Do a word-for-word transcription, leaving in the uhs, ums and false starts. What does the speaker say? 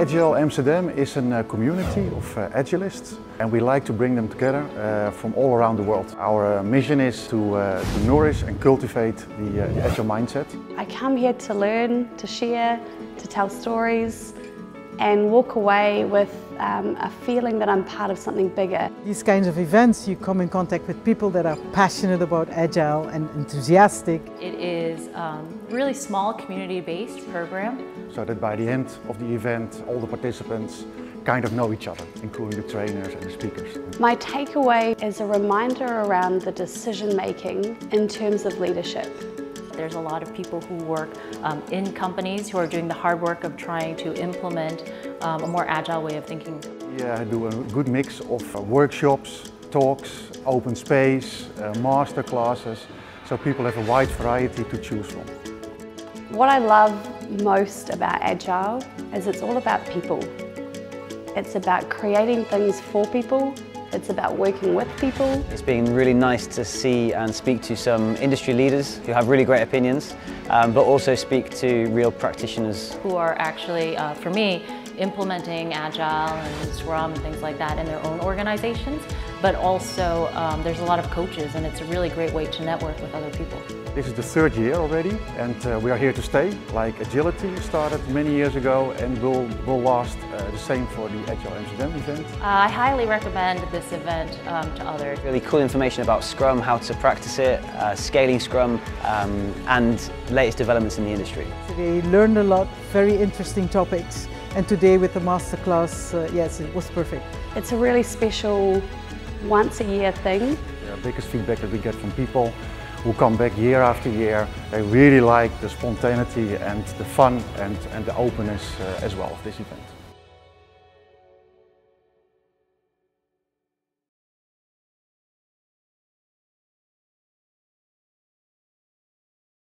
Agile Amsterdam is a uh, community of uh, Agilists, and we like to bring them together uh, from all around the world. Our uh, mission is to, uh, to nourish and cultivate the, uh, the Agile mindset. I come here to learn, to share, to tell stories, and walk away with um, a feeling that I'm part of something bigger. These kinds of events, you come in contact with people that are passionate about Agile and enthusiastic. It is a um, really small community-based program. So that by the end of the event, all the participants kind of know each other, including the trainers and the speakers. My takeaway is a reminder around the decision making in terms of leadership. There's a lot of people who work um, in companies who are doing the hard work of trying to implement um, a more agile way of thinking. Yeah, I do a good mix of uh, workshops, talks, open space, uh, master classes, so people have a wide variety to choose from. What I love most about Agile is it's all about people. It's about creating things for people. It's about working with people. It's been really nice to see and speak to some industry leaders who have really great opinions, um, but also speak to real practitioners. Who are actually, uh, for me, implementing Agile and Scrum and things like that in their own organizations, but also um, there's a lot of coaches, and it's a really great way to network with other people. This is the third year already, and uh, we are here to stay. Like Agility started many years ago and will, will last uh, the same for the Agile Amsterdam event. Uh, I highly recommend this event um, to others. Really cool information about Scrum, how to practice it, uh, scaling Scrum, um, and latest developments in the industry. We learned a lot, very interesting topics, and today with the masterclass, uh, yes, it was perfect. It's a really special once a year thing. The biggest feedback that we get from people who come back year after year, they really like the spontaneity and the fun and, and the openness uh, as well of this event.